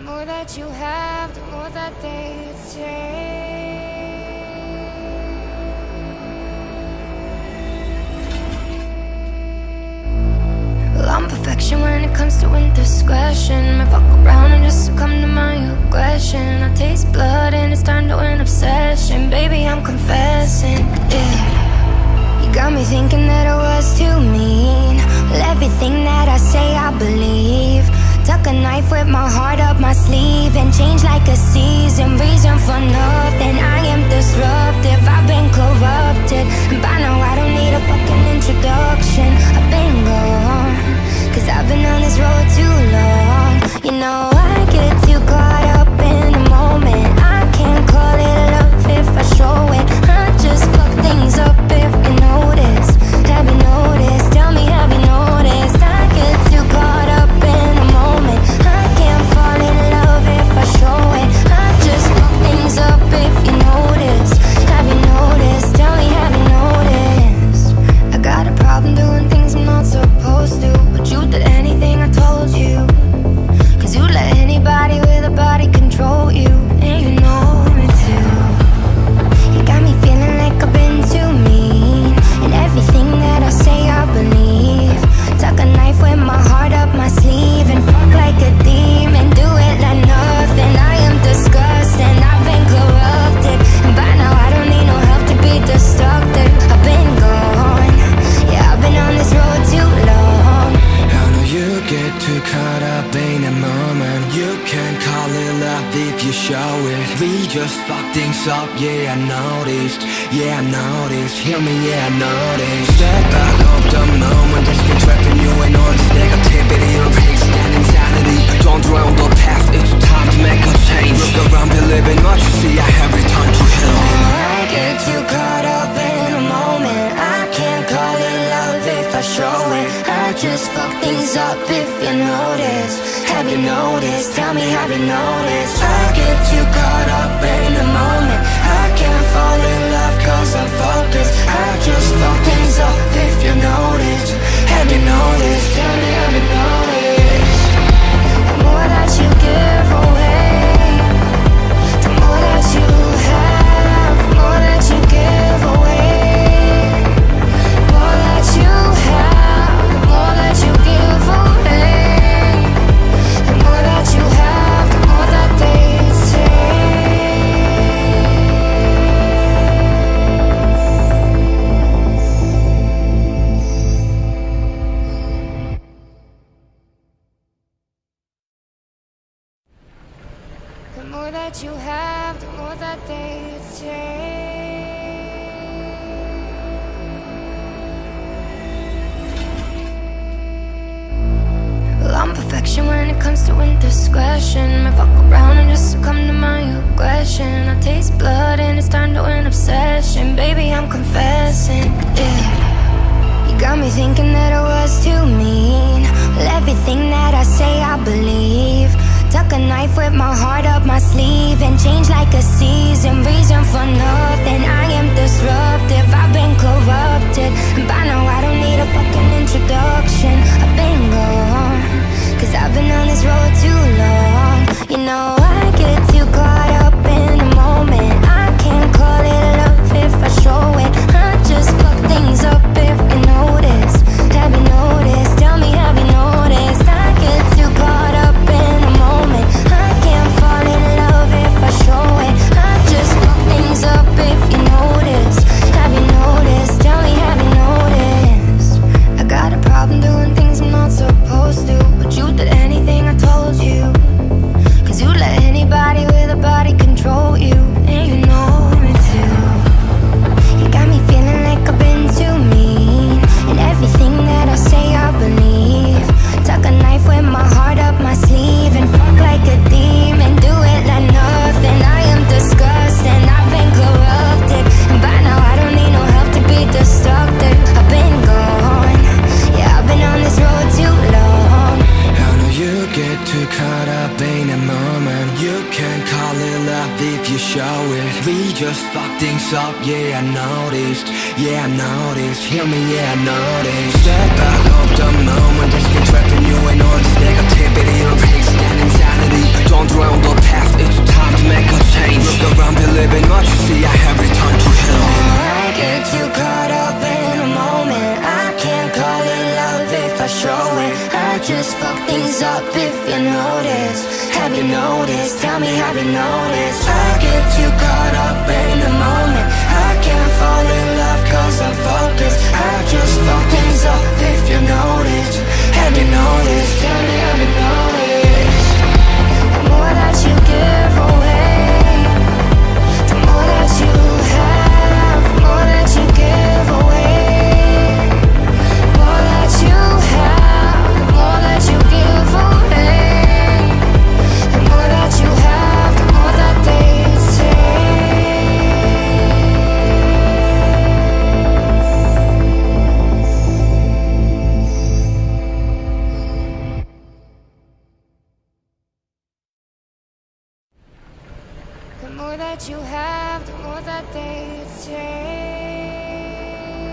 more that you have, the more that they take. Well, I'm perfection when it comes to indiscretion. I fuck around and just succumb to my aggression. I taste blood and it's turned to an obsession. Baby, I'm confessing, yeah. You got me thinking that I was too mean. Well, everything that I say I believe. Tuck a knife with my heart up my sleeve and change like a season. Reason for nothing, I am disruptive. I've been corrupted, and by now I don't need a fucking introduction. I've been gone, cause I've been on this road too long. You know I get too caught up in the moment. I can't call it love if I show it. I just fuck things up if you notice. Have you noticed? Tell me, have you noticed? I get too caught up in the moment. I can't fall in love if I show it. I just fuck things up if you notice. Have you noticed? Tell me, have you noticed? I got a problem doing things I'm not supposed to, but you did anything I told you. Cause you let anybody with a body control you, and you know me too. You got me feeling like I've been too mean, and everything that I say I believe. Tuck a knife with my heart up my sleeve and fuck like a demon, do it like nothing. I am disgusting, I've been corrupted, and by now I don't need no help to be destructive. I've been gone, yeah, I've been on this road too long. I know you get too caught up in a moment. You can't call it love if you show it. We just fuck things up, yeah, I noticed. Yeah, I noticed, hear me, yeah, I noticed. Step back of the moment, just get trapped in you and all this negativity or pigs and insanity. Don't dwell on the past, it's time to make a change. Look around, believe in what you see, I have returned to hell. I get too caught up in the moment. I can't call it love if I show it. I just fuck things up if you notice. Have you noticed? Tell me, have you noticed? I get too caught up in the moment. I can't fall in love cause I'm focused. I just fuck things up if you notice. Have you noticed? Tell me, have you noticed? The more that you give away, the more that you have, the more that you give away. The more that you have, the more that you give away. The more that you have, the more that they take. The more that you have, the more that they take. Well, I'm perfection when it comes to indiscretion. I fuck around and just succumb to my aggression. I taste blood and it's turned to an obsession. Baby, I'm confessing, yeah. You got me thinking that I was too mean. Well, everything that I say I believe. Tuck a knife with my heart up my sleeve and change like a season. Reason for nothing, I am disruptive. I've been corrupted, and by now I don't need a fucking introduction. I've been gone, cause I've been on this road too long. You know I get too caught up in the moment. I can't call it love if I show it. I just fuck things up if you notice. Have you noticed? Tell me, have you noticed? I get too caught up in the moment. I can't fall in love if I show it. I just fuck things up if you notice. Have you noticed? Tell me, have you noticed? I got a problem doing things I'm not supposed to, but you did anything I told you. Cause you let anybody with a body control you, and you know me too. You got me feeling like I've been too mean, and everything that I say I believe. Tuck a knife with my heart up my sleeve and fuck like a demon, do it like nothing. I am disgusting, I've been corrupted, and by now I don't need no help to be destructive. I've been gone, yeah, I've been on this road too long. I know you get too caught up in a moment. You can't call it love if you show it. We just fuck things up, yeah, I noticed. Yeah, I noticed, hear me, yeah, I noticed. Step back of the moment, just get trapped in you and all this negativity or pigs and insanity. Don't things up if you notice. Have you noticed? Tell me, have you noticed? I get too caught up in the moment. I can't fall in love cause I'm focused. I just fuck things up if you notice. Have you noticed? Tell me, have you noticed? The more that you give away, the more that you have, the more that you give away. The more that you have, the more that you give away. The more that you have, the more that they The more that you have, the more that they take.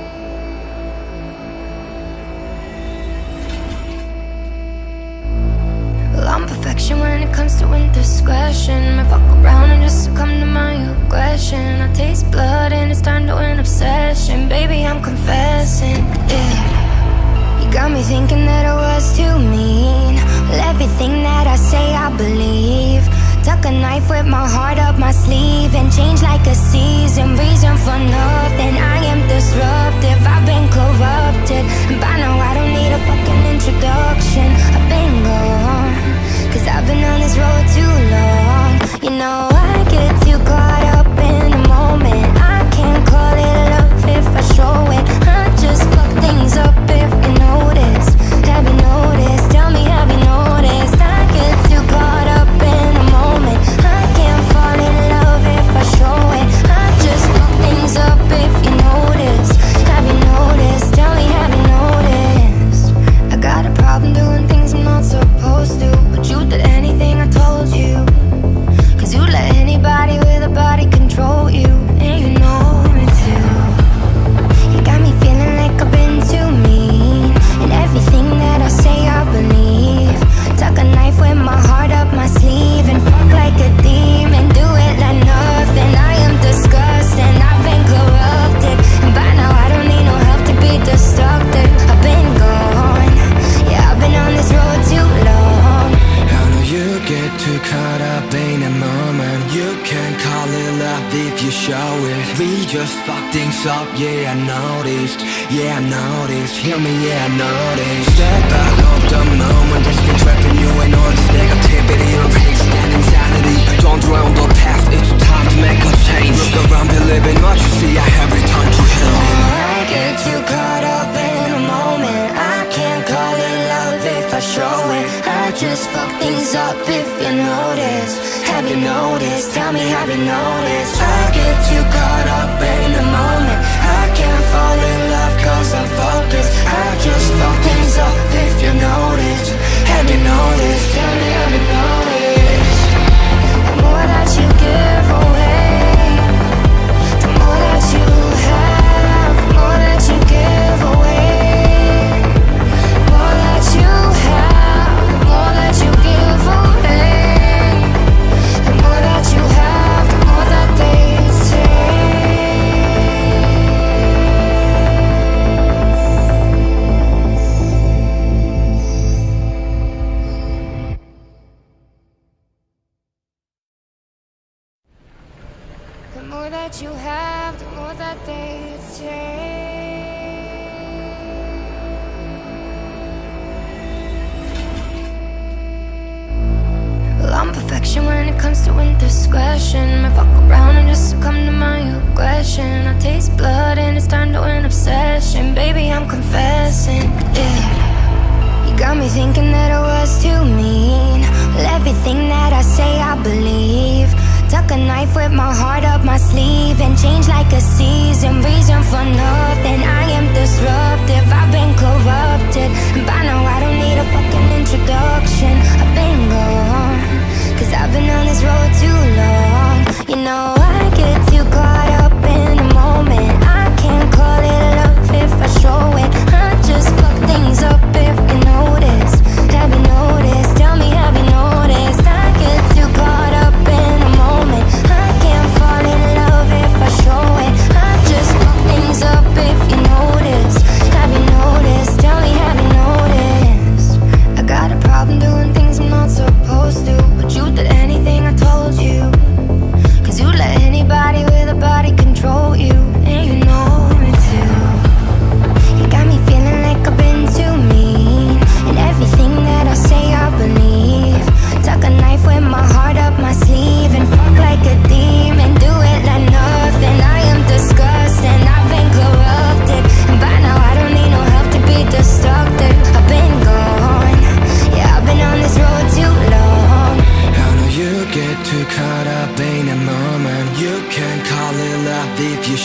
Well, I'm perfection when it comes to indiscretion. I fuck around and just succumb to my aggression. I taste blood and it's turned to an obsession. Baby, I'm confessing, yeah. You got me thinking that I was too mean. Well, everything that I say I believe. Tuck a knife with my heart up my sleeve and change like a season. Reason for nothing, I am disruptive. I've been corrupted, and by now I don't need a fucking introduction. I've been gone, cause I've been on this road too long. You know I get too caught up in the moment. I can't call it love if I show it. I just fuck things up if you notice. Have you noticed? Tell me, have you noticed? I get too caught up in the moment. I can't fall in love if I show it. I just fuck things up if you notice. Have you noticed? Tell me, have you noticed? I got a problem doing things I'm not supposed to, but you did anything I told you. Cause you let anybody with a body control you, and you know me too. You got me feeling like I've been too mean, and everything that I say I believe. Tuck a knife with my heart up my sleeve and fuck like a demon. Do it like nothing. I am disgusting. I've been corrupted, and by now I don't need no help to be destructive. I've been gone, yeah, I've been on this road too long. I know you get too caught up in a moment. You can call it love if you show it. We just fuck things up, yeah, I noticed. Yeah, I noticed. Hear me, yeah, I noticed. Step out of the moment. Just been trapping you in all this negativity. Erase that insanity. Don't dwell on the past, it's time to make a change. Look around, believe in what you see. I have returned to hell. I get too caught up in the moment. I can't call it love if I show it. I just fuck things up if you notice. Have you noticed? Tell me, have you noticed? I get too caught up in the moment. I can't fall in love cause I'm focused. I just fuck things up if you notice. Have you noticed? Tell me, have you noticed? The more that you give away, the more that you have, the more that you give away. The more that you have, the more that you give away. The more that you have, the more that they The more that you have, the more that they take. Well, I'm perfection when it comes to indiscretion. I fuck around and just succumb to my aggression. I taste blood and it's turned to an obsession. Baby, I'm confessing, yeah. You got me thinking that I was too mean. Well, everything that I say I believe. Tuck a knife with my heart up my sleeve and change like a season. Reason for nothing, I am disruptive. I've been corrupted, and by now I don't need a fucking introduction. I've been gone, cause I've been on this road too long. You know I get too caught up in the moment. I can't call it love if I show it. I just fuck things up if you notice. Have you noticed? Tell me, have you noticed? I get too caught up in the moment. I can't fall in love if I show it. I just fuck things up if you notice. Have you noticed? Tell me, have you noticed?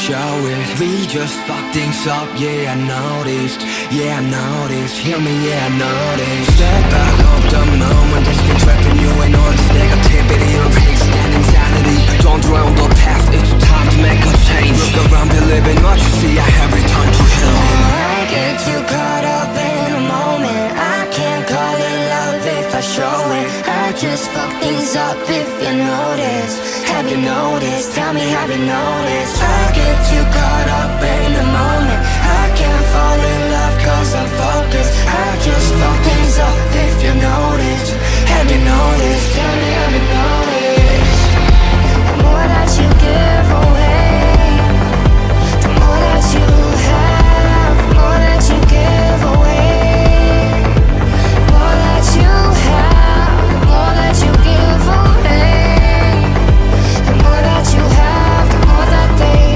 show it. We just fuck things up, yeah I noticed. Yeah I noticed, hear me, yeah I noticed. Step back of the moment, it's been trapping you in all this negativity of hate and insanity. Don't dwell on the past, it's time to make a change. Look around, believe in what you see, I have returned to hell. I get too caught up in a moment. I can't call it love if I show it. I just fuck things up if you notice. Have you noticed? Tell me, have you noticed? I get too caught up in the moment. I can't fall in love cause I'm focused. I just fuck things up if you notice. Have you noticed? Tell me, have you noticed? The more that you give away, the more that you have, the more that you give away. The more that you have, the more that you give away. The more that you have, the more that they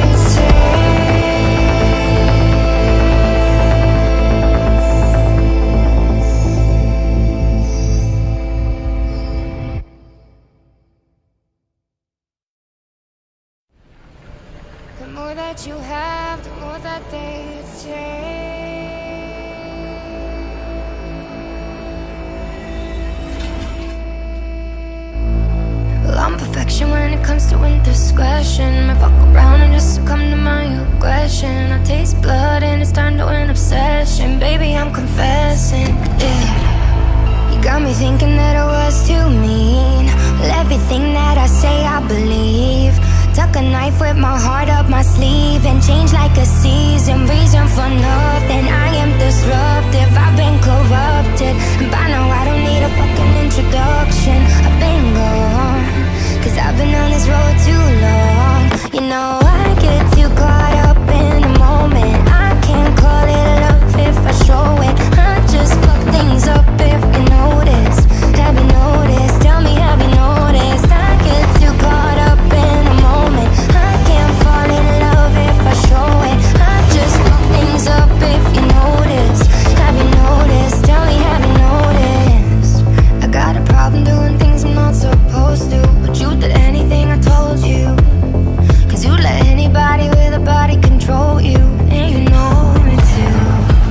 The more that you have, the more that they take. Well, I'm perfection when it comes to indiscretion. I fuck around and just succumb to my aggression. I taste blood and it's turned to an obsession. Baby, I'm confessing, yeah. You got me thinking that I was too mean. Well, everything that I say I believe. Tuck a knife with my heart up my sleeve and change like a season. Reason for nothing, I am disruptive. I've been corrupted, and by now I don't need a fucking introduction. I've been gone, cause I've been on this road too long. You know I get too caught up in the moment. I can't call it love if I show it. I just fuck things up if you notice. Have you noticed? Tell me, have you noticed? I get too caught up in the moment. I can't fall in love if I show it. I just fuck things up if you notice. Have you noticed? Tell me, have you noticed? I got a problem doing things I'm not supposed to, but you did anything I told you. Cause you let anybody with a body control you, and you know it too.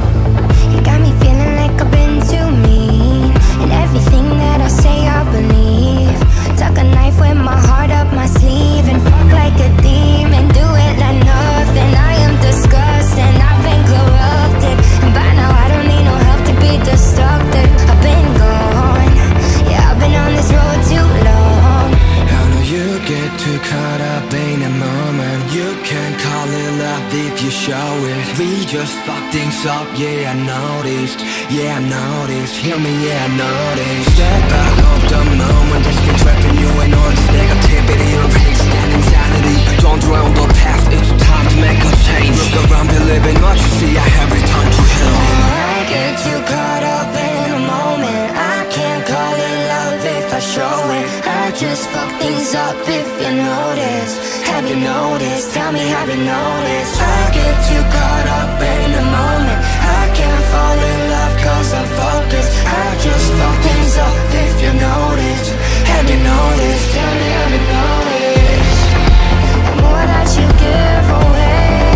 You got me feeling like I've been too mean, and everything that I say I believe. Tuck a knife with my heart up my sleeve and fuck like a demon. Do it like nothing. I am disgusting. I've been corrupted, and by now I don't need no help to be destructive. I've been gone. Yeah, I've been on this road too long. I know you get too caught up in a moment. You can't call it love if you show it. We just fuck things up, yeah I noticed. Yeah I noticed, hear me, yeah I noticed. Step back of the moment, it's been trapping you in all this negativity of hate and insanity. Don't dwell on the past, it's time to make a change. Look around, believe in what you see, I have returned to hell. I get too caught up in a moment. I can't call it love if I show it. I just fuck things up if you notice. Have you noticed? Tell me, have you noticed? I get too caught up in the moment. I can't fall in love cause I'm focused. I just fuck things up if you notice. Have you noticed? Tell me, have you noticed? The more that you give away,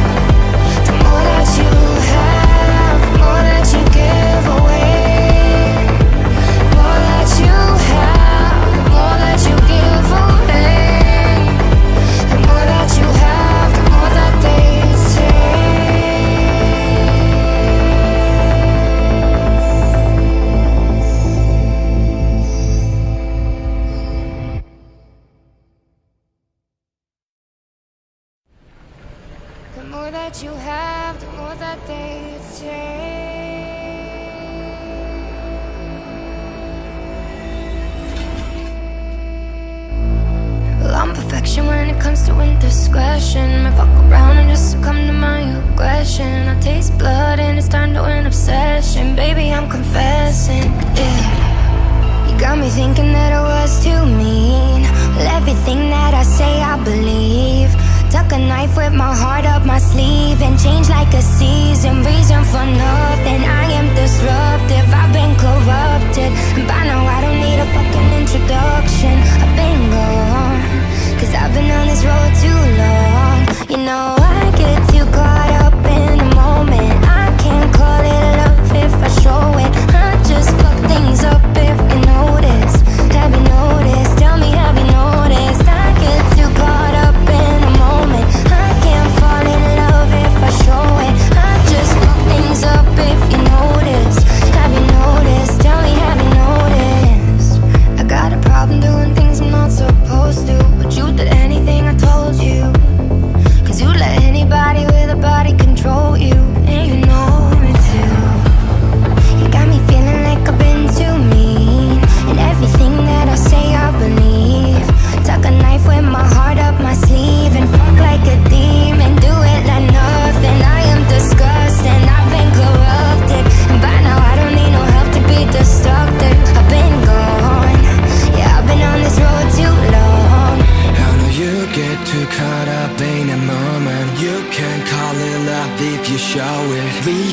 the more that you have, the more that you give away. The more that you have, the more that you give away. The more that you have, the more that they The more that you have, the more that they take. Well, I'm perfection when it comes to indiscretion. I fuck around and just succumb to my aggression. I taste blood and it's turned to an obsession. Baby, I'm confessing, yeah. You got me thinking that I was too mean. Well, everything that I say I believe. Tuck a knife with my heart up my sleeve and change like a season. Reason for nothing, I am disruptive. I've been corrupted, and by now I don't need a fucking introduction. I've been gone, cause I've been on this road too long. You know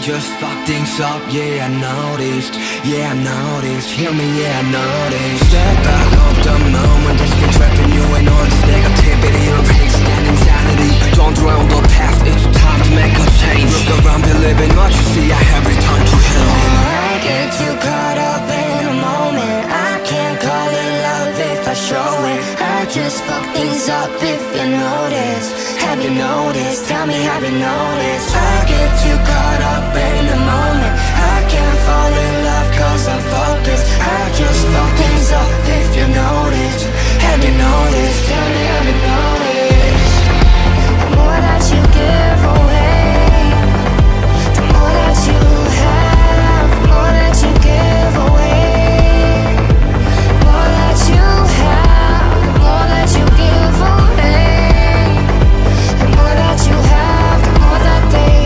just fuck things up, yeah, I noticed. Yeah, I noticed, hear me, yeah, I noticed. Step back of the moment that's been trapping you in all this negativity of hate and insanity. Don't dwell on the past, it's time to make a change. Look around, believe in what you see, I have returned to hell. I get too caught up in a moment. I can't call it love if I show it. I just fuck things up if you notice. Have you noticed? Tell me, have you noticed? I get too caught up in the moment. I can't fall in love cause I'm focused. I just fuck things up if you notice. Have you noticed? Tell me, have you noticed? The more that you give away, the more that you have, the more that you give away. The more that you have, the more that you give away. The more that you have, the more that they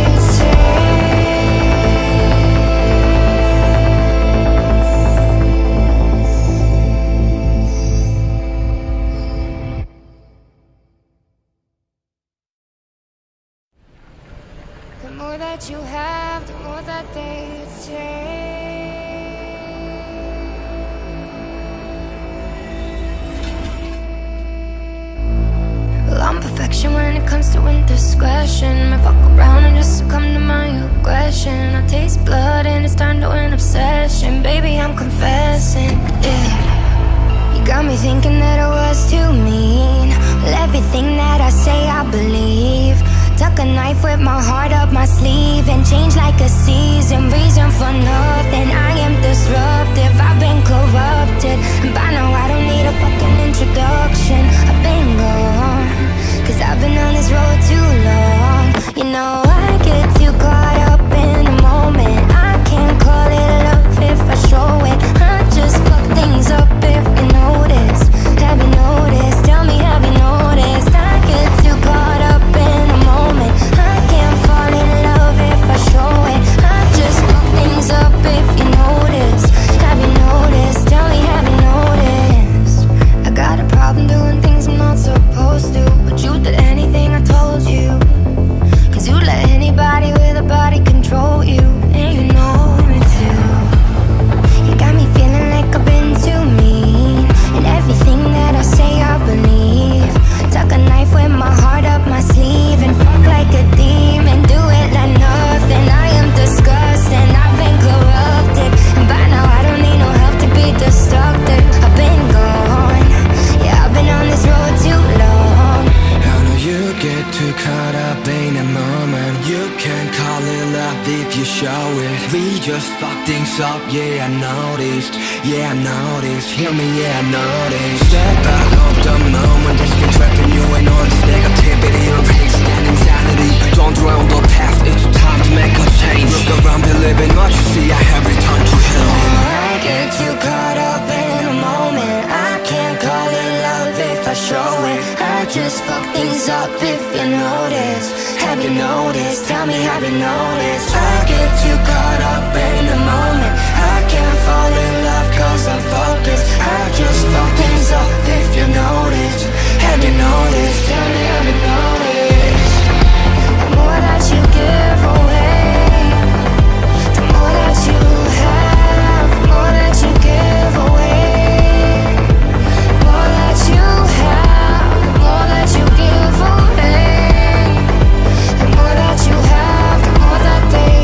The more that you have, the more that they take. Well, I'm perfection when it comes to indiscretion. I fuck around and just succumb to my aggression. I taste blood and it's turned to an obsession. Baby, I'm confessing, yeah. You got me thinking that I was too mean. Well, everything that I say I believe. Tuck a knife with my heart up my sleeve and change like a season. Reason for nothing, I am disruptive. I've been corrupted, and by now I don't need a fucking introduction. I've been gone, cause I've been on this road too long. You know I get too caught up in the moment. I can't call it love if I show it. I just fuck things up if you notice. Have you noticed? Tell me, have you noticed? I get too caught up in the moment. I can't fall in love if I show it. I just fuck things up if you notice. Have you noticed? Tell me, have you noticed? I got a problem doing things I'm not supposed to, but you did anything I told you. Cause you let anybody with a body control you, and you know me too. You got me feeling like I've been too mean, and everything that I say I believe. Tuck a knife with my heart up my sleeve and fuck like a demon. Do it like nothing. I am disgusting. I've been corrupted, and by now I don't need no help to be destructive. I've been gone. Yeah, I've been on this road too long. I know you get too caught up in a moment. You can't call it love if you show it. We just fuck things up, yeah, I noticed. Yeah, I noticed, hear me, yeah, I noticed. Step back of the moment that's been trapping you in all this negativity of hate and insanity. Don't dwell on the past, it's time to make a change. Look around, believe in what you see, I have returned to hell. I get too caught up in the moment. I can't call it love if I show it. I just fuck things up if you notice. Have you noticed? Tell me, have you noticed? I get too caught up in the moment. I can't fall in love cause I'm focused. I just fuck things up if you notice. Have you noticed? Tell me, have you noticed? The more that you give away, the more that you have, the more that you give away. The more that you have, the more that you give away. The more that you have, the more that they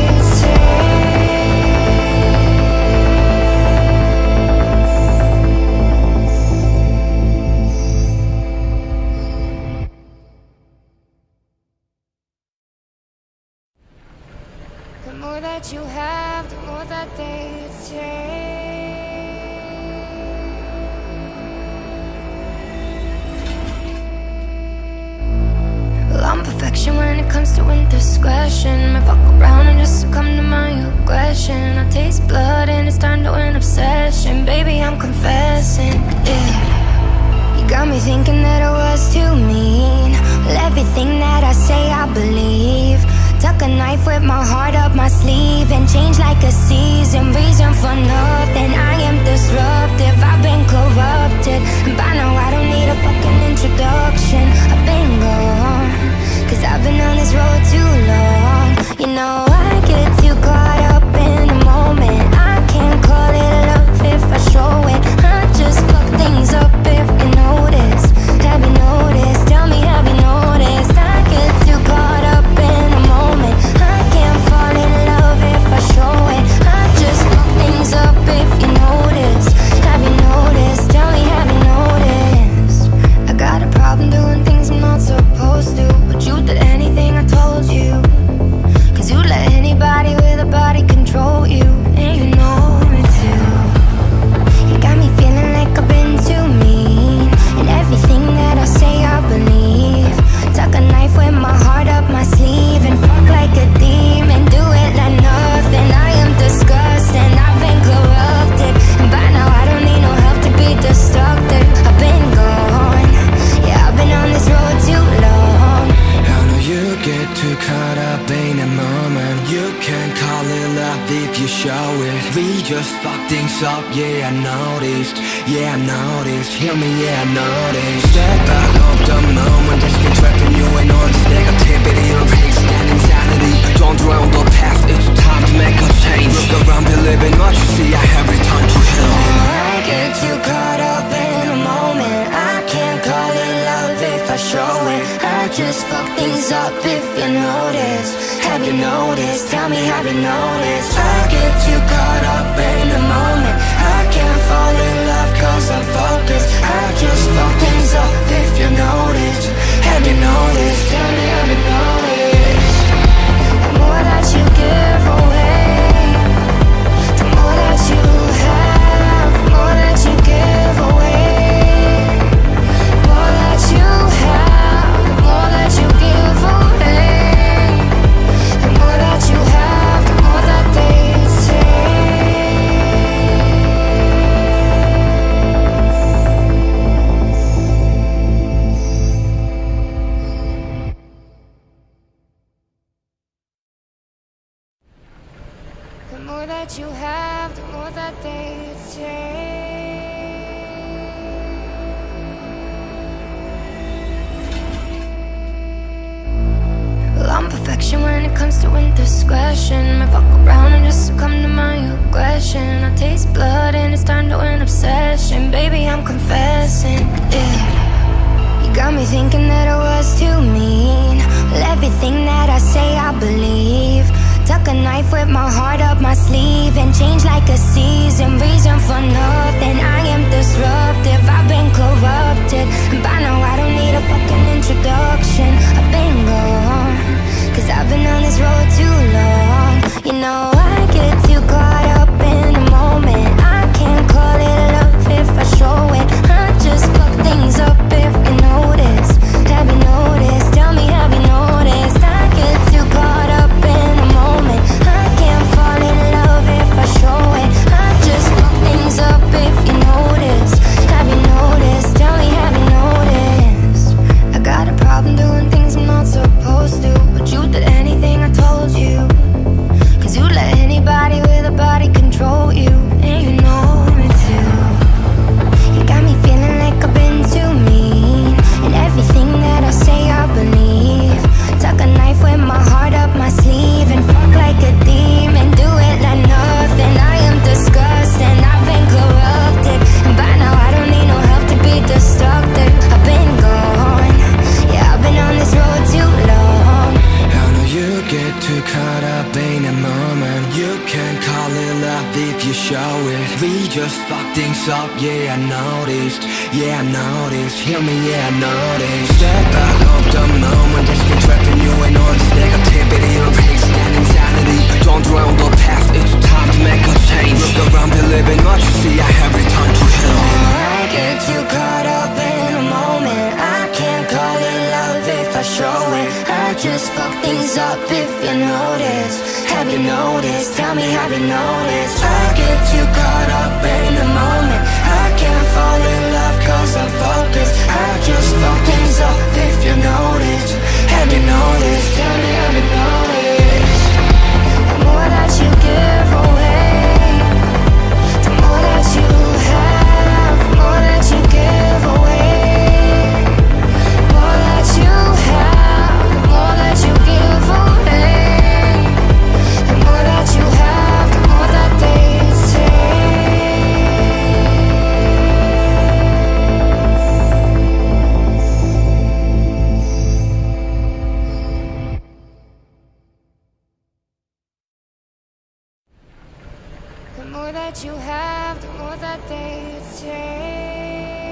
The more that you have, the more that they take. Well, I'm perfection when it comes to indiscretion. I fuck around and just succumb to my aggression. I taste blood and it's turned to an obsession. Baby, I'm confessing, yeah. You got me thinking that I was too mean. Well, everything that I say I believe. Tuck a knife with my heart up my sleeve and change like a season. Reason for nothing, I am disruptive. I've been corrupted, and by now I don't need a fucking introduction. I've been gone, cause I've been on this road too long. You know I get too caught fuck things up, yeah, I noticed. Yeah, I noticed, hear me, yeah, I noticed. Step back of the moment, just been tracking you and all this negativity of hate and insanity. Don't dwell on the past, it's time to make a change. Look around, believe in what you see, I have returned to hell. I get too caught up in a moment. I can't call it love if I show it. I just fuck things up if you notice. Have you noticed? Tell me, have you noticed? I get too caught up in the moment. I can't fall in love cause I'm focused. I just fuck things up if you noticed. Have you noticed? Tell me, have you noticed? The more that you give away, the more that you have, the more that you give away. The more that you have, the more that you give away. The more that you have, the more that they take. The more that you have, the more that they take. Well, I'm perfection when it comes to indiscretion. I fuck around and just succumb to my aggression. I taste blood and it's turned to an obsession. Baby, I'm confessing, yeah. You got me thinking that I was too mean. Well, everything that I say I believe. Tuck a knife with my heart up my sleeve and change like a season. Reason for nothing, I am disruptive. I've been corrupted, and by now I don't need a fucking introduction. I've been gone, cause I've been on this road too long. You know I get too caught up in the moment. I can't call it love if I show it. I just fuck things up if you notice. Have you noticed? Tell me, have you noticed? I get too caught up in the moment. I can't fall in love if I show it. I just fuck things up if you notice. Have you noticed? Tell me, have you noticed? I got a problem doing things I'm not supposed to, but you did anything I told you. Cause you let anybody with a body control you, and you know me too. You got me feeling like I've been too mean, and everything that I say I believe. Tuck a knife with my heart up my sleeve and fuck like a demon. Do it like nothing. I am disgusting. I've been corrupted, and by now I don't need no help to be destructive. I've been gone. Yeah, I've been on this road too long. I know you get too caught up in a moment. You can call it love if you show it. We just fuck things up, yeah, I noticed. Yeah, I noticed, hear me, yeah, I noticed. Step back of the moment, just been tracking you and all this negativity of hate and insanity. Don't dwell on the past, it's time to make a change. Look around, believe in what you see, I have returned to hell. I get too caught up in a moment. I can't call it love if I show it. I just fuck things up if you notice. Have you noticed? Tell me, have you noticed? I get too caught up in the moment. I can't fall in love cause I'm focused. I just fuck things up if you notice. Have you noticed? Tell me, have you noticed? The more that you give away, the more that you have, the more that you give away. The more that you have, the more that you give away. The more that you have, the more that they take. The more that you have, the more that they take.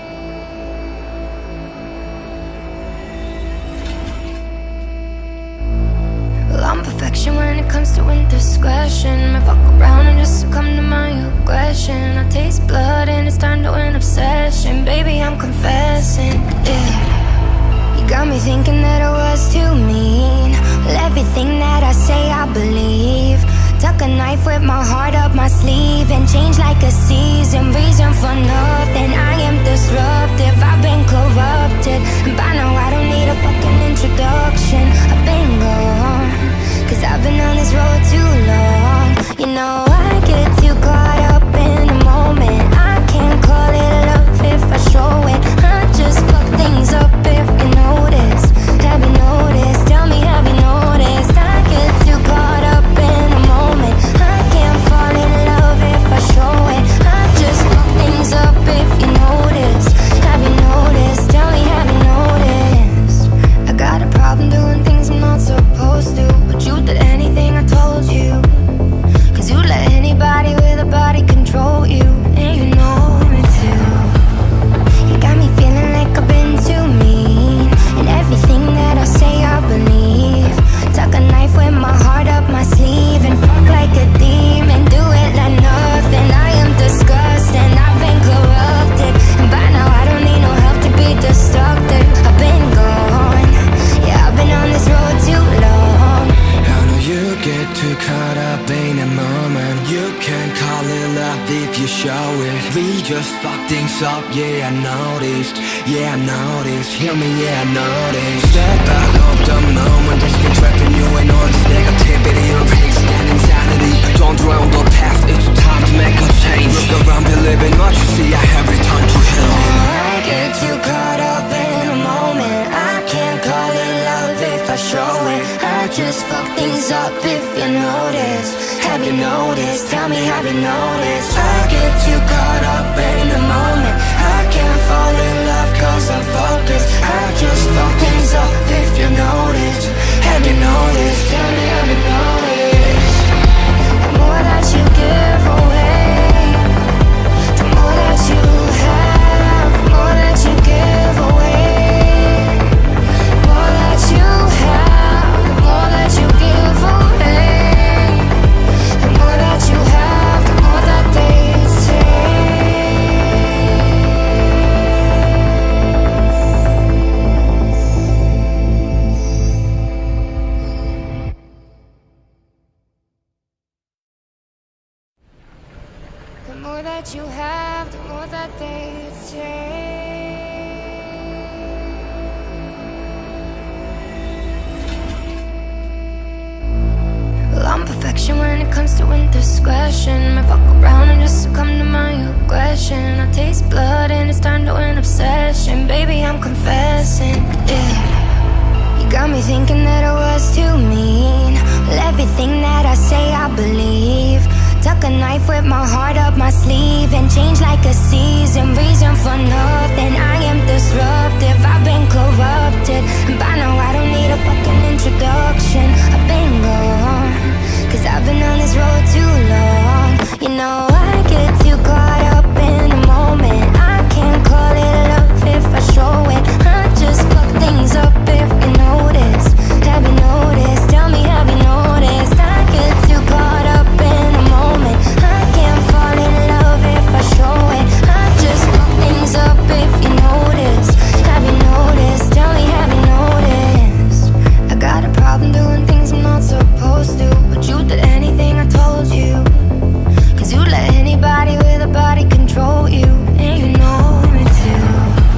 Well, I'm perfection when it comes to indiscretion. I fuck around and just succumb to my aggression. I taste blood and it's turned to an obsession. Baby, I'm confessing, yeah. You got me thinking that I was too mean. Well, everything that I say I believe. Tuck a knife with my heart up my sleeve and change like a season. Reason for nothing, I am disruptive. I've been corrupted, and by now I don't need a fucking introduction. I've been gone, cause I've been on this road too long. You know I get too caught up just fuck things up, yeah, I noticed. Yeah, I noticed, hear me, yeah, I noticed. Step back of the moment, just get trapped in you and all this negativity of hate and insanity. Don't drown the past, it's time to make a change. Look around, believe in what you see, I have returned to hell. I get too caught up in a moment. I can't call it love if I show it. I just fuck things up if you notice. Have you noticed? Tell me, have you noticed? I get too caught up in the moment. I can't fall in love cause I'm focused. I just fuck things up if you notice. Have you noticed? Tell me, have you noticed? The more that you give away, the more that you have, the more that you give away. More that you have, the more that you give away. The more that you have, the more that they take. The more that you have, the more that they take. Well, I'm perfection when it comes to indiscretion. I fuck around and just succumb to my aggression. I taste blood and it's turned to an obsession. Baby, I'm confessing, yeah. You got me thinking that I was too mean. Well, everything that I say I believe. Tuck a knife with my heart up my sleeve and change like a season. Reason for nothing, I am disruptive. I've been corrupted, and by now I don't need a fucking introduction. I've been gone, cause I've been on this road too long. You know I get too caught up in the moment. I can't call it love if I show it. I just fuck things up if you notice. Have you noticed? Tell me, have you noticed? I get too caught up in the moment. I can't fall in love if I show it. I just fuck things up if you notice. Have you noticed? Tell me, have you noticed? I got a problem doing things I'm not supposed to, but you did anything I told you. Cause you let anybody with a body control you, and you know me too.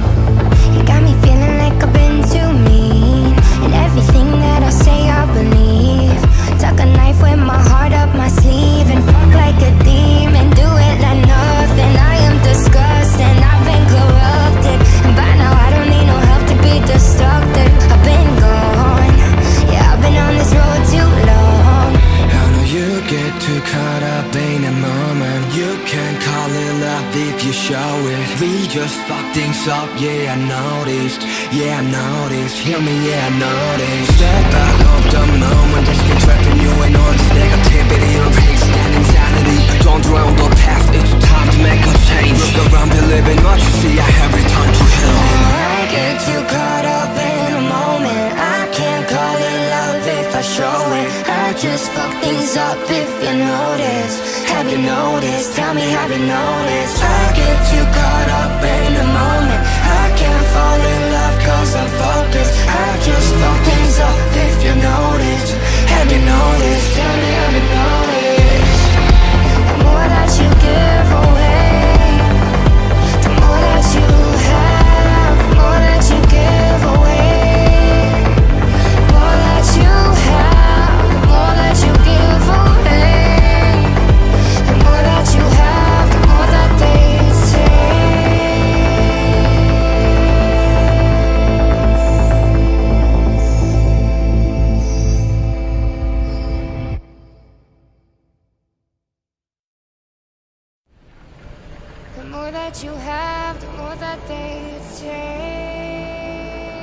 You got me feeling like I've been too mean, and everything that I say I believe. Tuck a knife with my heart up my sleeve and fuck like a demon. Do it like nothing. I am disgusting. I've been corrupted, and by now I don't need no help to be destructive. I've been gone. Yeah, I've been on this road too long. I know you get too caught up in a moment. You can't call it love if you show it. We just fuck things up, yeah, I noticed. Yeah, I noticed, hear me, yeah, I noticed. Step back of the moment, just get trapped in you and all this negativity of hate and insanity. Don't drown the past, it's time to make a change. Look around, believe in what you see, I have returned to hell. I get too caught up in the moment. I can't call it love if I show it. I just fuck things up if you notice. Have you noticed? Tell me, have you noticed? I get too caught up in the moment. I can't fall in love cause I'm focused. I just fuck things up if you notice. Have you noticed? Tell me, have you noticed? The more that you give away, the more that you have, the more that you give away. More that you have, the more that you give away. The more that you have, the more that they take. The more that you have, the more that they take.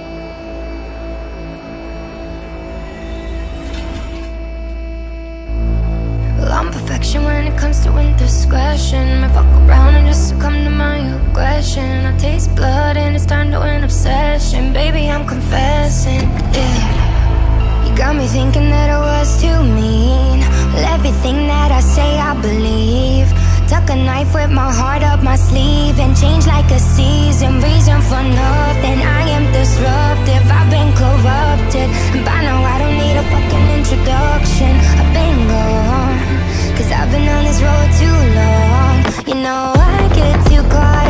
Well, I'm perfection when it comes to indiscretion. I fuck around and just succumb to my aggression. I taste blood and it's turned to an obsession. Baby, I'm confessing, yeah. You got me thinking that I was too mean. Well, everything that I say I believe. Tuck a knife with my heart up my sleeve and change like a season. Reason for nothing, I am disruptive. I've been corrupted, and by now I don't need a fucking introduction. I've been gone, cause I've been on this road too long. You know I get too caught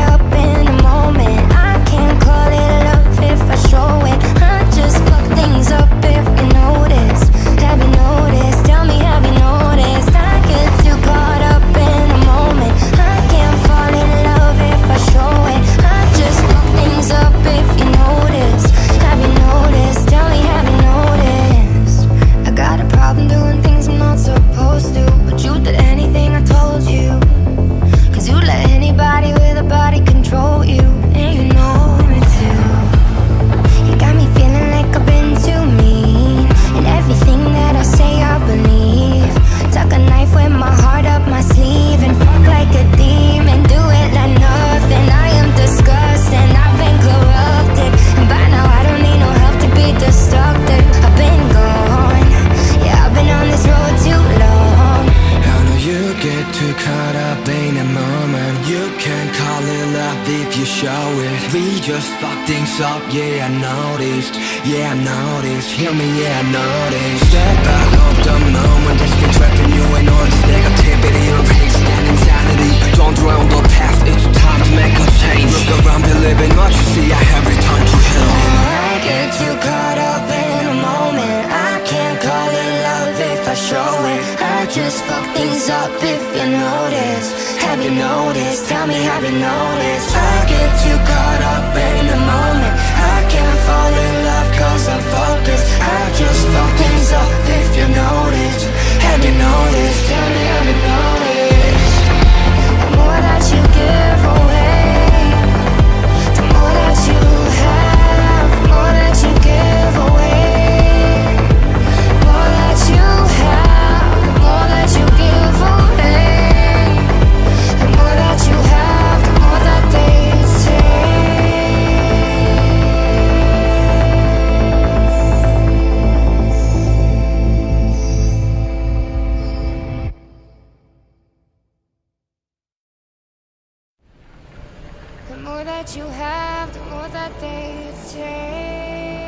show it. We just fuck things up, yeah, I noticed. Yeah, I noticed, hear me, yeah, I noticed. Step back of the moment, it's been tracking you and all this negativity of hate and insanity. Don't dwell on the past, it's time to make a change. Look around, believe in what you see, I have returned to hell. I get too caught up in a moment. I can't call it love if I show it. I just fuck things up if you notice. Have you noticed? Tell me, have you noticed? I get too caught up in the moment. I can't fall in love cause I'm focused. I just fuck things up if you noticed. Have you noticed? Tell me, have you noticed? The more that you give away, the more that you have, the more that you give away. The more that you have, the more that you give away. The more that you have, the more that they take. The more that you have, the more that they take.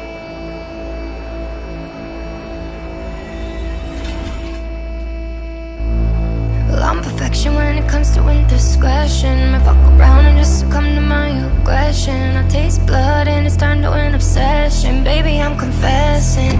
Well, I'm perfection when it comes to indiscretion. I fuck around and just succumb to my aggression. I taste blood and it's turned to an obsession. Baby, I'm confessing,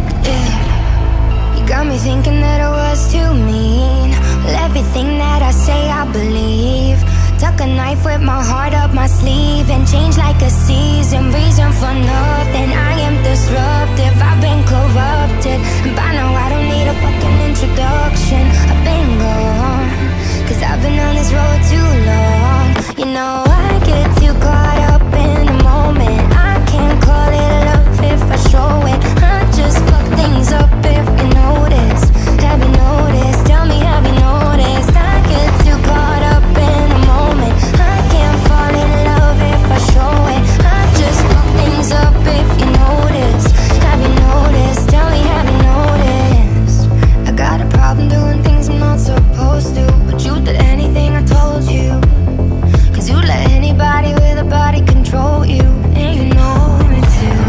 yeah. You got me thinking that I was too mean. Well, everything that I say I believe. Tuck a knife with my heart up my sleeve and change like a season. Reason for nothing, I am disruptive. I've been corrupted, and by now I don't need a fucking introduction. I've been gone, cause I've been on this road too long. You know I get too caught up in the moment. I can't call it love if I show it. I just fuck things up if you notice. Have you noticed? Tell me, have you noticed? I get too caught up in the moment. I can't fall in love if I show it. I just fuck things up if you notice. Have you noticed? Tell me, have you noticed? I got a problem doing things I'm not supposed to, but you did anything I told you. Cause you let anybody with a body control you, and you know me too.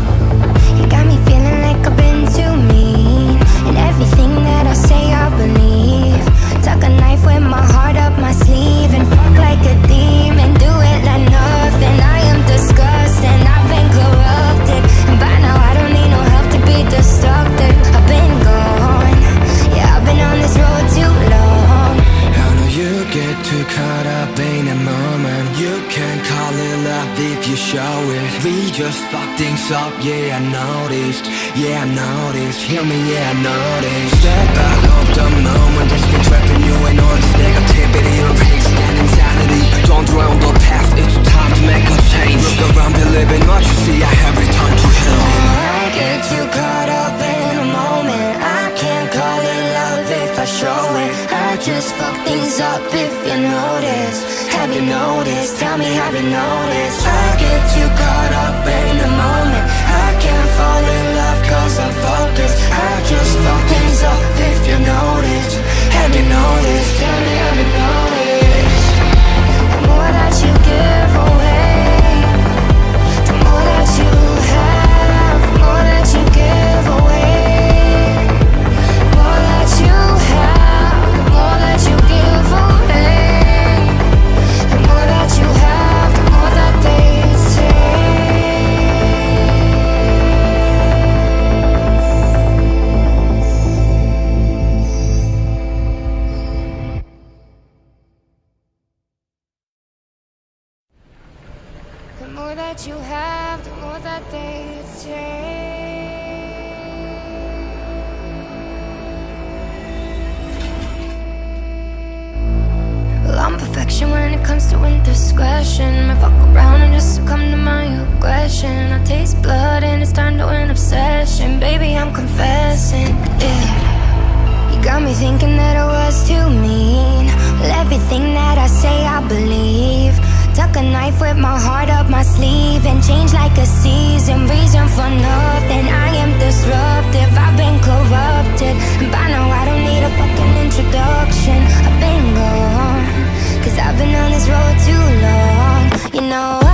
You got me feeling like I've been too mean, and everything that I say I believe. Tuck a knife with my heart up my sleeve and fuck like a demon. Do it like nothing. I am disgusting. I've been corrupted, and by now I don't need no help to be destructive. I've been gone. Yeah, I've been on this road too long. I know you get too caught up in a moment. You can call it love if you show it. We just fuck things up, yeah, I noticed. Yeah, I noticed, hear me, yeah, I noticed. Step back of the moment, it's been tracking you and all this negativity of hate and insanity. Don't dwell on the past, it's time to make a change. Look around, believe in what you see, I have returned to hell. I get too caught up in a moment. I can't call it love if I show it. I just fuck things up if you notice. Have you noticed? Tell me, have you noticed? I get too caught up in the moment. I can't fall in love cause I'm focused. I just fuck things up if you notice. Have you noticed? Tell me, have you noticed? The more that you give away, the more that you have, the more that you give away. The more that you have, the more that you give away. The more that you have, the more that they take. The more that you have, the more that they take. Well, I'm perfection when it comes to indiscretion. I fuck around and just succumb to my aggression. I taste blood and it's turned to an obsession. Baby, I'm confessing, yeah. You got me thinking that I was too mean. Well, everything that I say I believe. Tuck a knife with my heart up my sleeve and change like a season. Reason for nothing, I am disruptive. I've been corrupted, and by now I don't need a fucking introduction. I've been gone, cause I've been on this road too long. You know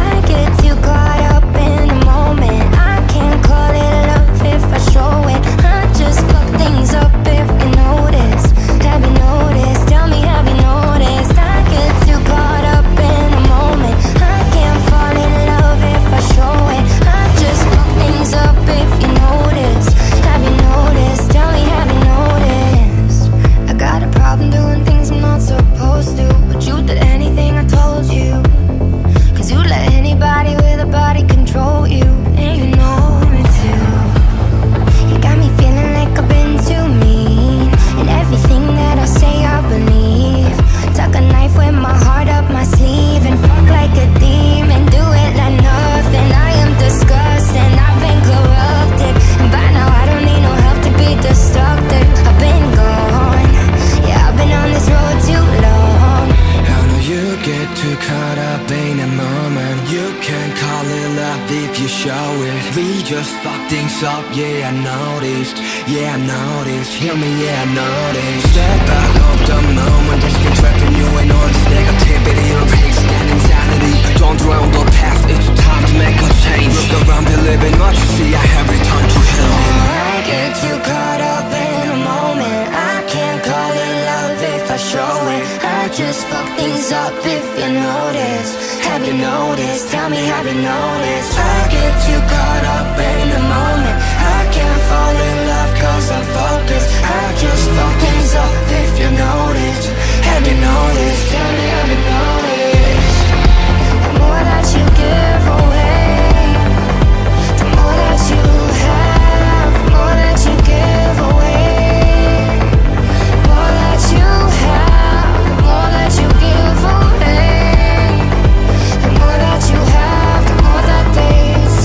love if you show it. We just fuck things up, yeah, I noticed. Yeah, I noticed, hear me, yeah, I noticed. Step back of the moment, just been trapping you in all this negativity or extend insanity. Don't dwell on the past, it's time to make a change. Look around, believe in what you see, I have returned to hell. I get too caught up in a moment. I can't call it love if I show it. I just fuck things up if you notice. Have you noticed? Tell me, have you noticed? I get too caught up in the moment. I can't fall in love cause I'm focused. I just fuck things up if you notice. Have you noticed? Tell me, have you noticed? The more that you give away, the more that you have, the more that you give away. More that you have, the more that you give away. The more that you have, the more that they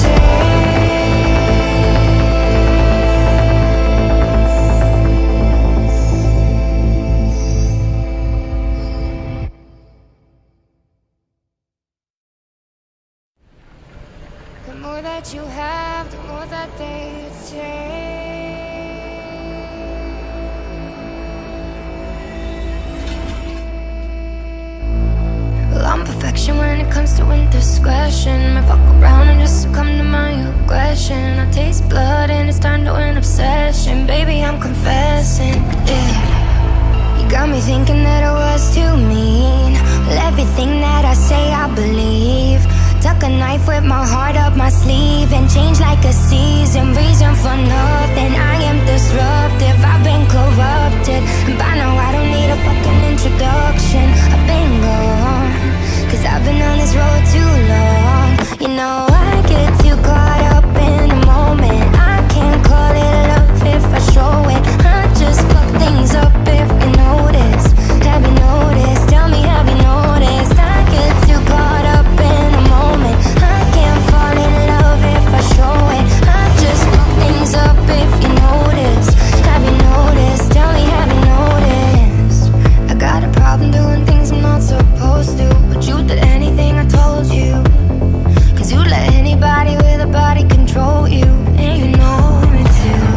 take. The more that you have, the more that they take. Well, I'm perfection when it comes to indiscretion. I fuck around and just succumb to my aggression. I taste blood and it's turned to an obsession. Baby, I'm confessing, yeah. You got me thinking that I was too mean. Well, everything that I say I believe. Tuck a knife with my heart up my sleeve and change like a season. Reason for nothing, I am disruptive. I've been corrupted, and by now I don't need a fucking introduction. I've been gone, cause I've been on this road too long. You know I get too caught up in the moment. I can't call it love if I show it. I just fuck things up if you notice. Have you noticed? Tell me, have you noticed? I get too caught up in the moment. I can't fall in love if I show it. I just fuck things up if you notice. Have you noticed? Tell me, have you noticed? I got a problem doing things I'm not supposed to, but you did anything I told you. Cause you let anybody with a body control you, and you know me too.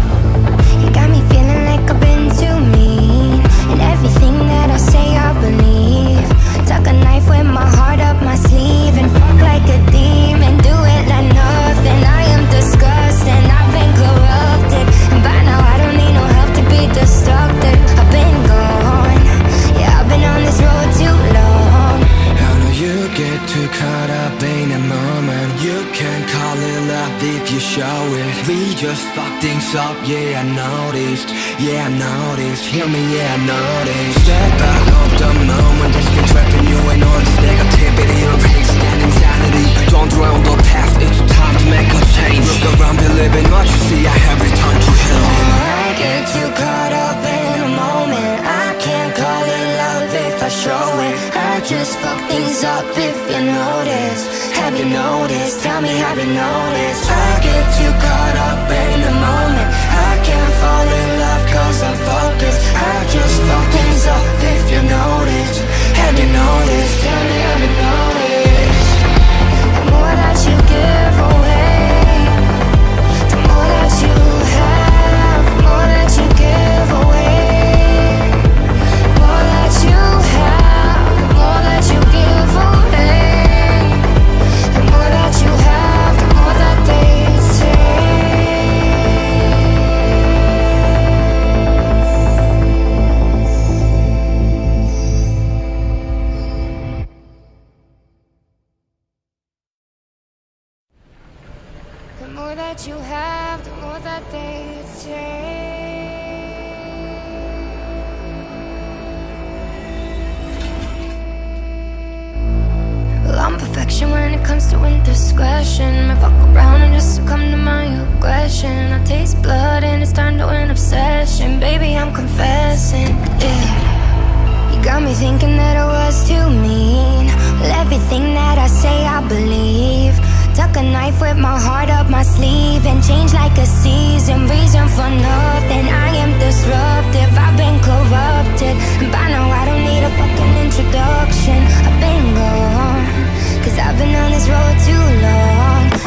You got me feeling like I've been too mean, and everything that I say I believe. Tuck a knife with my heart up my sleeve and fuck like a demon. Do it like nothing. I am disgusting. I've been corrupted, and by now I don't need no help to be destructive. I've been gone. Yeah, I've been on this road too long. I know you get too caught up in a moment. You can't call it love if you show it. We just fuck things up, yeah, I noticed. Yeah, I noticed, hear me, yeah, I noticed. Step back of the moment, just been trapping you in all this negativity or extend insanity. Don't dwell on the past, it's time to make a change. Look around, believe in what you see, I have returned to hell. I get too caught up in a moment. I can't call it love if I show it. I just fuck things up if you notice. Have you noticed? Tell me, have you noticed? I get too caught up in the moment. I can't fall in love cause I'm focused. I just fuck things up if you notice. Have you noticed? Tell me, have you noticed? The more that you give away, the more that you have, the more that you give away. More that you have, the more that you give away. The more that you have, the more that they take. The more that you have, the more that they take. Well, I'm perfection when it comes to indiscretion. I fuck around and just succumb to my aggression. I taste blood and it's turned to an obsession. Baby, I'm confessing, yeah. You got me thinking that I was too mean. Well, everything that I say I believe. Tuck a knife with my heart up my sleeve and change like a season. Reason for nothing, I am disruptive. I've been corrupted, and by now I don't need a fucking introduction. I've been gone, cause I've been on this road too long.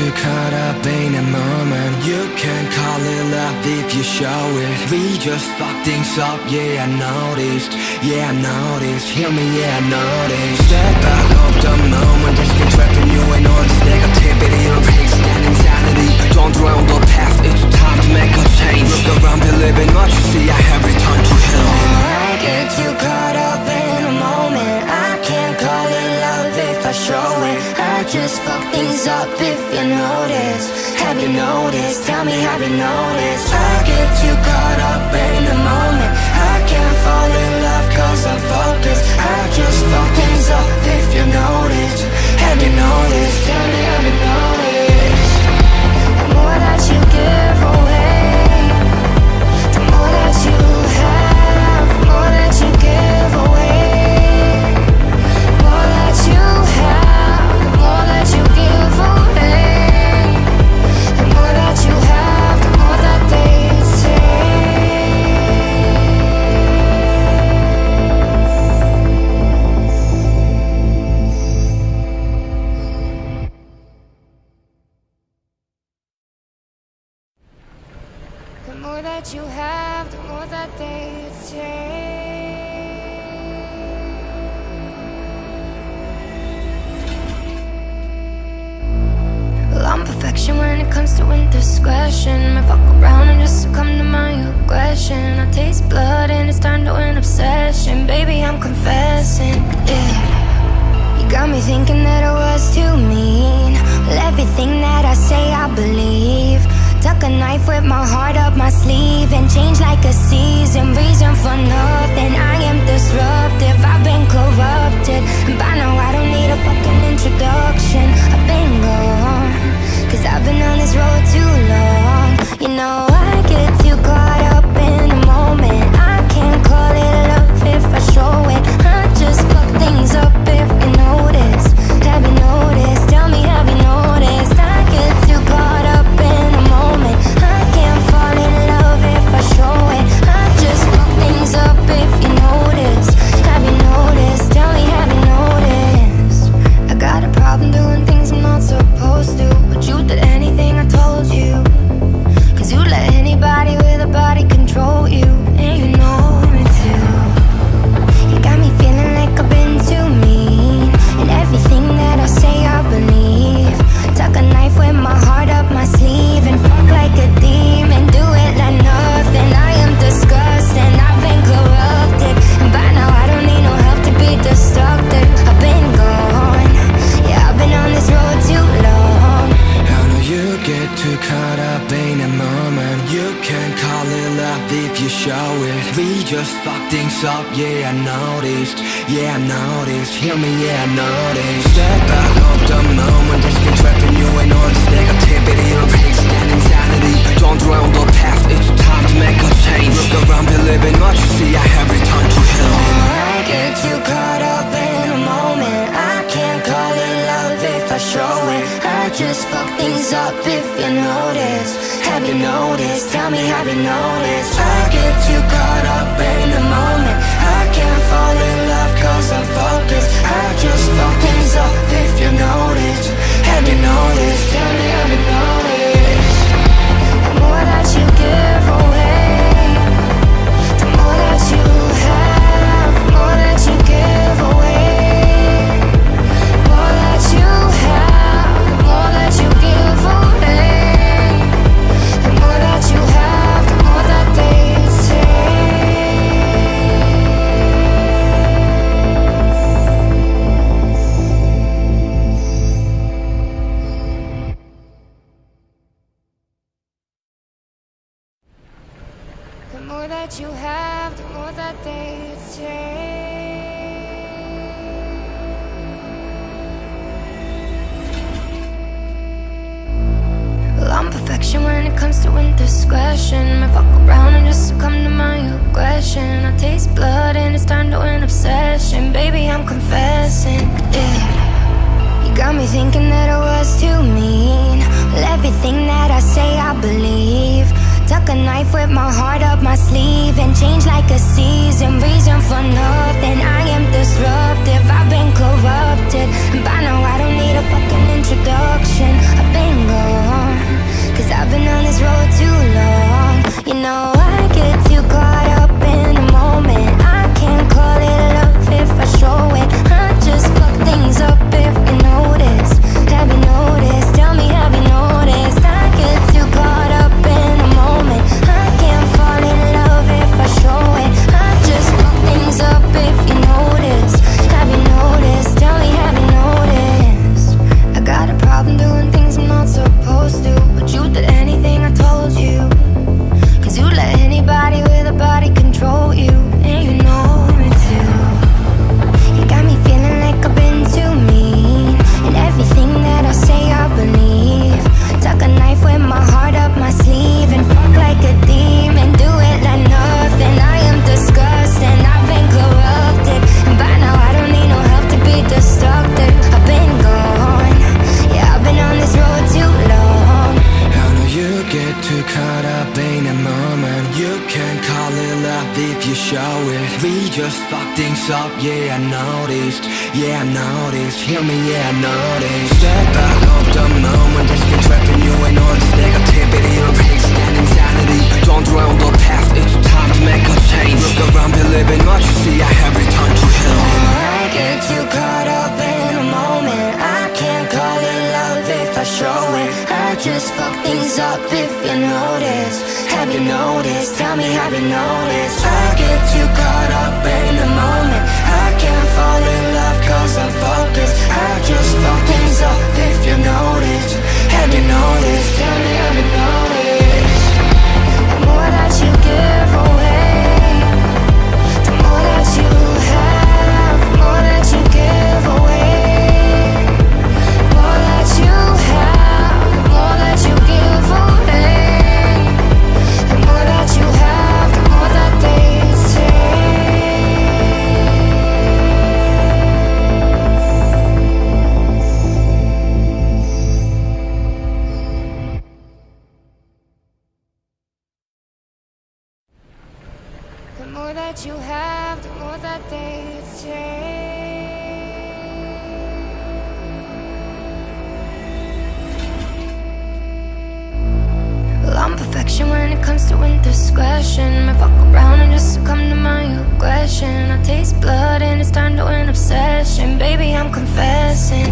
too caught up in a moment. You can call it love if you show it. We just fuck things up, yeah I noticed. Yeah I noticed, hear me, yeah I noticed. Step back of the moment, it's been trapping you in all this negativity of hate and insanity. Don't drown the past, it's time to make a change. Look around, believe in what you see, I have returned to hell. I get too caught up in a moment. I can't call it love if I show it. I just fuck things up if you notice. Have you noticed? Tell me, have you noticed? I get too caught up in the moment. I can't fall in love cause I'm focused. I just fuck things up if you notice. Have you noticed? Tell me, have you noticed? The more that you give away, the more that you have, the more that you give away. More that you have, the more that you give away. The more that you have, the more that they take. The more that you have, the more that they take. Well, I'm perfection when it comes to indiscretion. I fuck around and just succumb to my aggression. I taste blood and it's turned to an obsession. Baby, I'm confessing, yeah. You got me thinking that I was too mean. Well, everything that I say I believe. Tuck a knife with my heart up my sleeve and change like a season. Reason for nothing, I am disruptive. I've been corrupted, and by now I don't need a fucking introduction. I've been gone, cause I've been on this road too long. You know I get too caught up in the moment. I can't call it love if I show it. I just fuck things up if you notice. Have you noticed? Tell me, have you noticed? I get too caught up in the moment. I can't fall in love if I show it. I just fuck things up if you notice. Have you noticed? Tell me, have you noticed? I got a problem doing things I'm not supposed to, but you did anything I told you. Cause you let anybody with a body control you, and you know me too. You got me feeling like I've been too mean, and everything that I say I believe. Tuck a knife with my heart up my sleeve and fuck like a demon. Do it like nothing. I am disgusting. I've been corrupted, and by now I don't need no help to be destructive. I've been gone, yeah, I've been on this road too long. I know you get too caught up in a moment. You can call it love if you show it. We just fuck things up, yeah I noticed. Yeah I noticed, hear me, yeah I noticed. Step back of the moment, it's been trapping you in all this negativity of hate and insanity. Don't drown the past, it's time to make a change. Look around, believe in what you see, I have returned to hell. I get too caught up in the moment. I can't call it love if I show it. I just fuck things up if you notice. Have you noticed? Tell me, have you noticed? I get too caught up in the moment. I can't fall in love cause I'm focused. I just fuck things up if you notice. Have you noticed? Tell me, have you noticed? The more that you give away, the more that you have, the more that you give away. More that you have, the more that you give away. The more that you have, the more that they take. The more that you have, the more that they take. Well, I'm perfection when it comes to indiscretion. I fuck around and just succumb to my aggression. I taste blood and it's turned to an obsession. Baby, I'm confessing, yeah. You got me thinking that I was too mean. Well, everything that I say I believe. Tuck a knife with my heart up my sleeve and change like a season. Reason for nothing, I am disruptive. I've been corrupted, and by now I don't need a fucking introduction. I've been gone. it. We just fuck things up, yeah, I noticed. Yeah, I noticed, hear me, yeah, I noticed. Step back of the moment, just been trapping you in all this negativity of hate and insanity. Don't dwell on the past, it's time to make a change. Look around, believe in what you see, I have returned to hell. I get too caught up in a moment. I can't call it love if I show it. I just fuck things up if you notice. Have you noticed? Tell me, have you noticed? I get too caught up in the moment. I can't fall in love cause I'm focused. I just fuck things up if you notice. Have you noticed? Tell me, have you noticed? The more that you give away, the more that you have, the more that you give away. More that you have, the more that you give away. The more that you have, the more that they take. The more that you have, the more that they take. Well, I'm perfection when it comes to indiscretion. I fuck around and just succumb to my aggression. I taste blood and it's turned to an obsession. Baby, I'm confessing,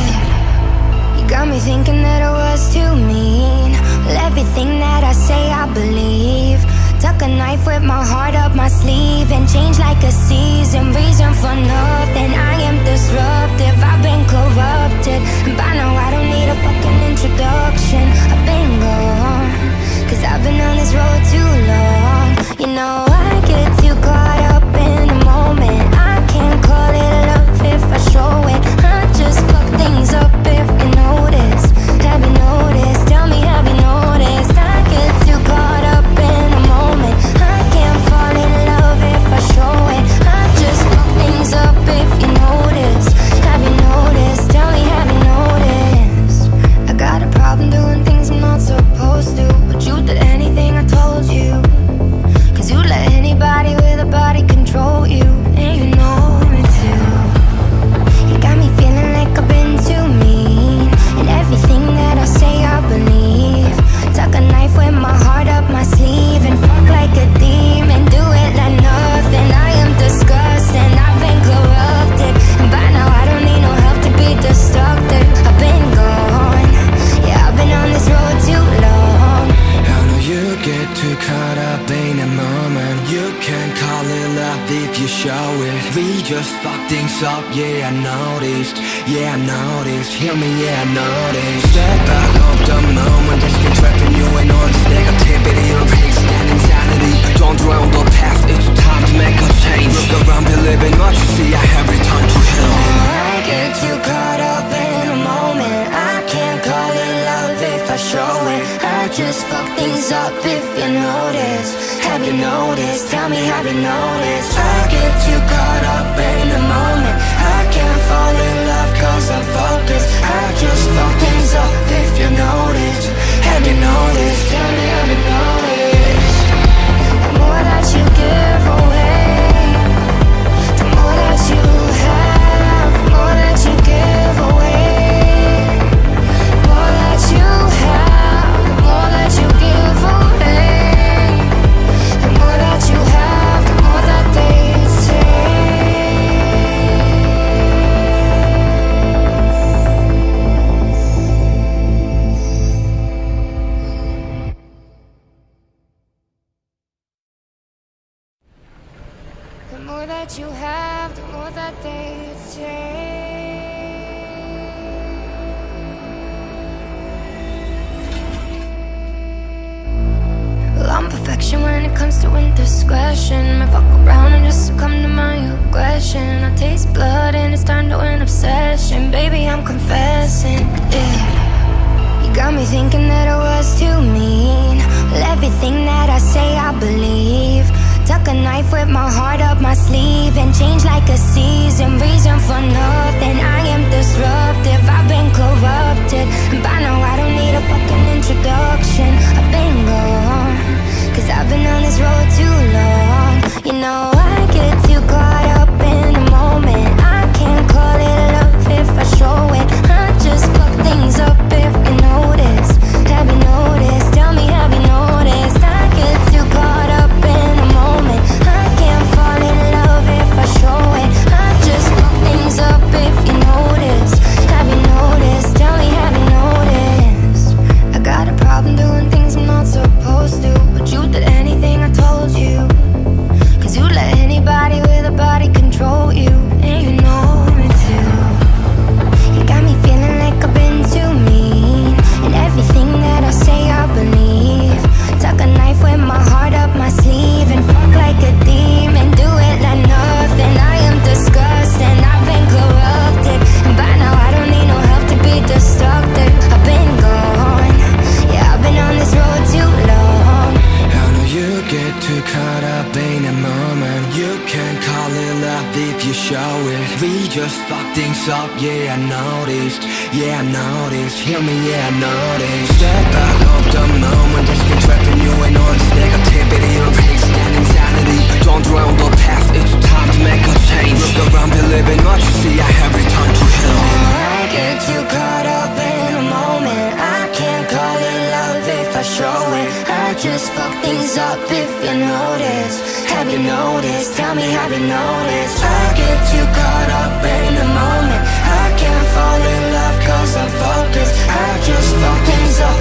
yeah. You got me thinking that I was too mean. Well, everything that I say I believe. Tuck a knife with my heart up my sleeve and change like a season. Reason for nothing, I am disruptive. I've been corrupted, and by now I don't need a fucking introduction. I've been gone, cause I've been on this road too long. You know I get too caught up in the moment. I can't call it love if I show it. I just fuck things up if you notice. Have you noticed? Tell me, have you noticed? I get too caught up in the moment. I can't fall in love if I show it. I just fuck things up if you notice. Have you noticed? Tell me, have you noticed? I got a problem doing things I'm not supposed to, but you did anything I told you. Cause you let anybody with a body control you, and you know me too. You got me feeling like I've been too mean, and everything that I say I believe. Tuck a knife with my heart up my sleeve and fuck like a demon. Do it like nothing. I am disgusting. I've been corrupted, and by now I don't need no help to be destructive. I've been gone. Yeah, I've been on this road too long. I know you get too caught up in a moment. You can't call it love if you show it. We just fuck things up, yeah, I noticed. Yeah, I noticed, hear me, yeah, I noticed. Step back of the moment, just been trapping you in all this negativity of hate and insanity. Don't dwell on the past, it's time to make a change. Look around, believe in what you see, I have returned to hell. I get too caught up in a moment. I can't call it love if I show it. I just fuck things up if you notice. Have you noticed? Tell me, have you noticed? I get too caught up in the moment. I can't fall in love cause I'm focused. I just fuck things up if you notice. Have you noticed? Tell me, have you noticed? The more that you give away, the more that you have, the more that you give away. More that you have, the more that you give away. The more that you have, the more that they take. The more that you have, the more that they take. Well, I'm perfection when it comes to indiscretion. I fuck around and just succumb to my aggression. I taste blood and it's turned to an obsession. Baby, I'm confessing, yeah. You got me thinking that I was too mean. Well, everything that I say I believe. Tuck a knife with my heart up my sleeve and change like a season. Reason for nothing, I am disruptive. I've been corrupted, and by now I don't need a fucking introduction. I've been gone, cause I've been on this road too long. You know I get just fuck things up, yeah I noticed, yeah I noticed. Hear me, yeah I noticed. Step back of the moment, just get trapped in you and all this negativity. Replace that insanity, don't dwell on the past, it's time to make a change. Look around, believe in what you see, I have returned to hell. I get too caught up in a moment, I can't call it love if I show it. I just fuck things up if you notice. Have you noticed? Tell me, have you noticed? I get too caught up in the moment, I can't fall in love cause I'm focused. I just fuck things up